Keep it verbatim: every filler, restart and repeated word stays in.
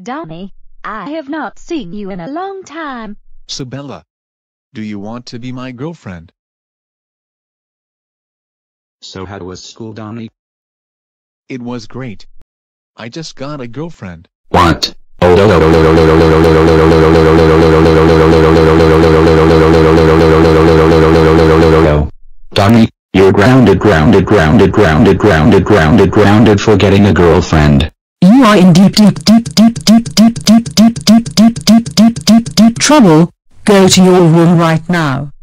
Donny, I have not seen you in a long time. Sabella, do you want to be my girlfriend? So how was school, Donny? It was great. I just got a girlfriend. What? Donny, you're grounded, grounded, grounded, grounded, grounded, grounded, grounded for getting a girlfriend. You are in deep, deep, deep, deep, deep, deep, deep, deep, deep, deep, deep, deep, deep, deep trouble. Go to your room right now.